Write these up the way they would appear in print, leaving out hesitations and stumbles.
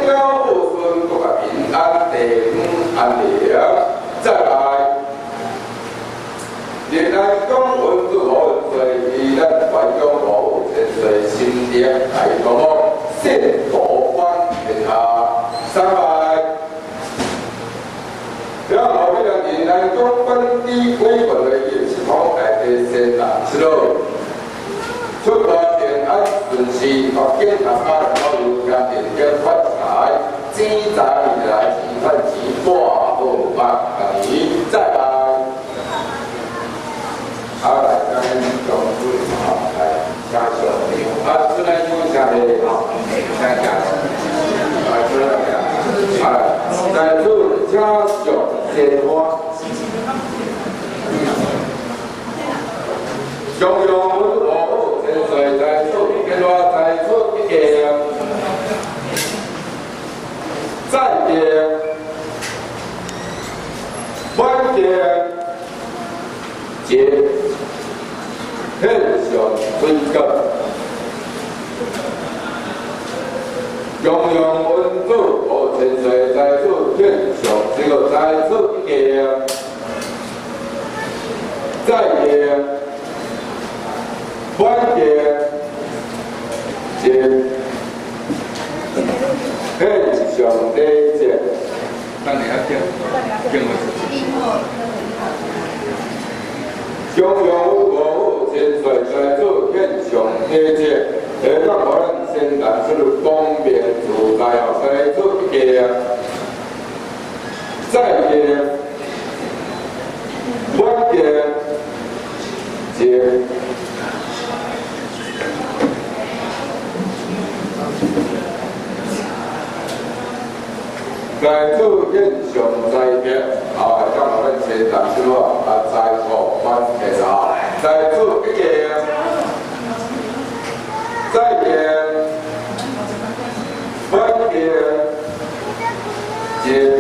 了后顺，各个平安地安宁。再来，历来讲文字好随意，咱怀中无千岁心灵大公公，信徒翻天下。三来，然后呢，历来讲本地规范的业是好大的先难知道。出发平安顺遂，福建客家人交流家庭跟发财，钱财来钱赚钱，挂好万年。再来，来咱中村来加小料，出来就下来好，再加，出来在这加小鲜花，中央我千岁在出，跟我在出一个，再见，晚见，节，很上尊敬。中央文字我千岁在出，天上这个在出一个，再见。晚点节，很上礼节，咱你要听，听我。中央我千岁在做很上礼节，下到可能先谈出方便自在后在做嘅，再嘅，晚点节。在做现上在别，将我们先谈出在国关嘅啥，在做一个，再见，晚点，节，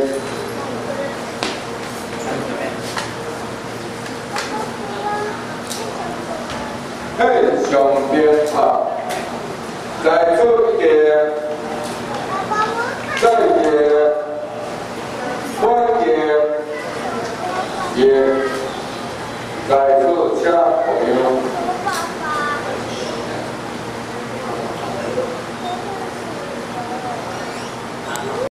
很上边在做一个。